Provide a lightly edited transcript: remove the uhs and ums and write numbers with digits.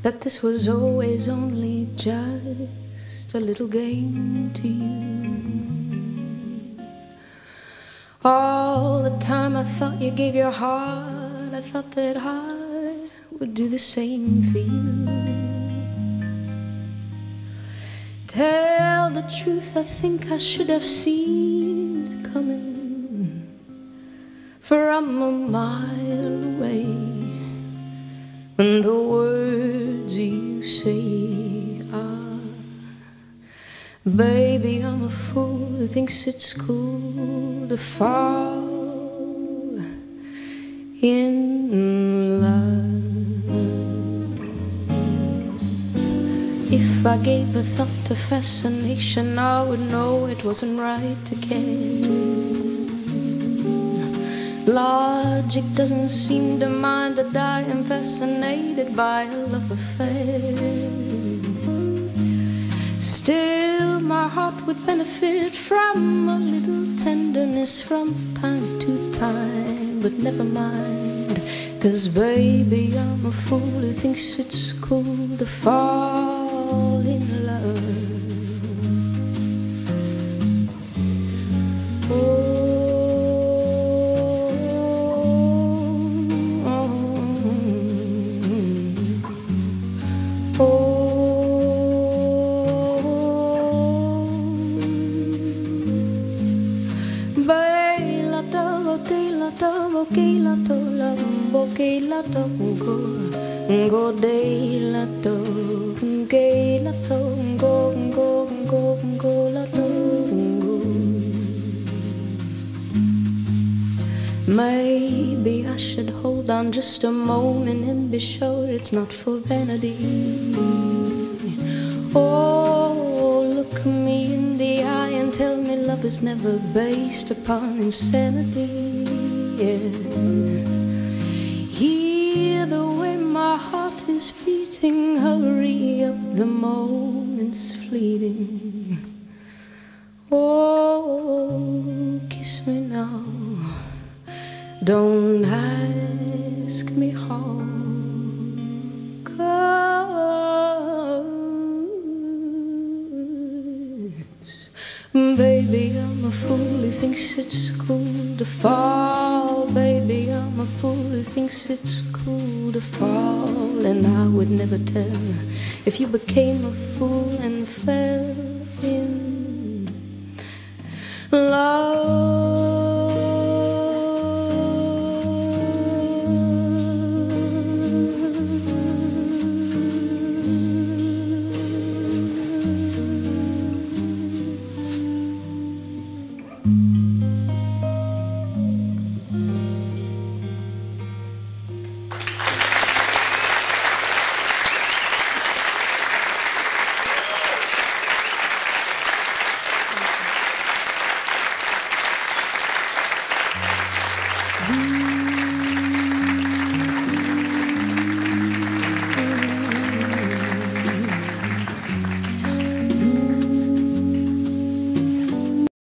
that this was always only just a little game to you. All the time I thought you gave your heart, I thought that I would do the same for you. Tell the truth, I think I should have seen it coming from a mile away. When the words you say are, baby, I'm a fool who thinks it's cool to fall in love. If I gave a thought to fascination, I would know it wasn't right to care. Logic doesn't seem to mind that I am fascinated by a love affair. Still, my heart would benefit from a little tenderness from time to time. But never mind, 'cause baby, I'm a fool who thinks it's cool to fall in love. Maybe I should hold on just a moment and be sure it's not for vanity. Oh, look me in the eye and tell me love is never based upon insanity. Yeah. Hear the way my heart is beating, hurry up, the moment's fleeting. Oh, kiss me now, don't ask me how, 'cause baby, I'm a fool who thinks it's cool to fall. Baby, I'm a fool who thinks it's cool to fall. And I would never tell if you became a fool and fell in love.